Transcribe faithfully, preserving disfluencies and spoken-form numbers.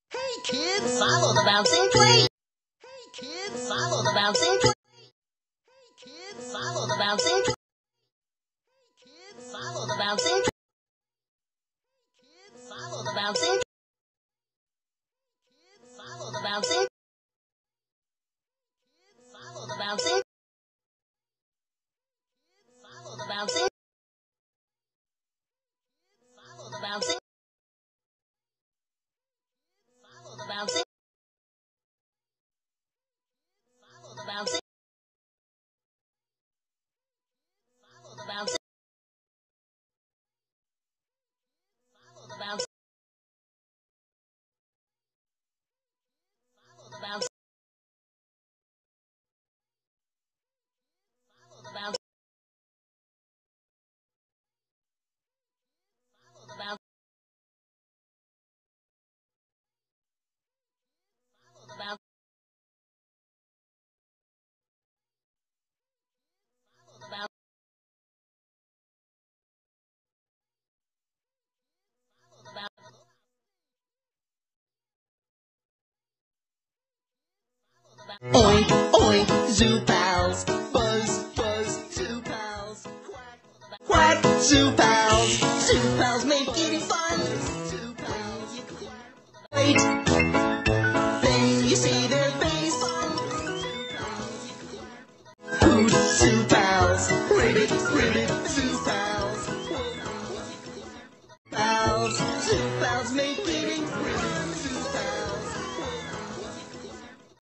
Hey kids, follow the bouncing train. Hey kids, follow the bouncing train. Hey kids, follow the bouncing train. Hey kids, follow the bouncing train. Hey kids, follow the bouncing train. Kids, follow the bouncing. Kids, follow the bouncing. Kids, follow the bouncing. Kids, follow the bouncing. Follow the bouncing. Follow the bouncing. Follow the bouncing. Follow the bouncing. Follow the bouncing. Follow the bouncing. Follow the bouncing. Follow the bouncing. Follow the bouncing. Follow the bouncing. Oink, oink, zoo pals. Buzz, buzz, zoo pals. Quack, quack, zoo pals. Zoo pals make eating fun. Zoo pals, you quack. Wait, then you see their face. Zoo pals, you quack. Hoot, zoo pals. Ribbit, ribbit,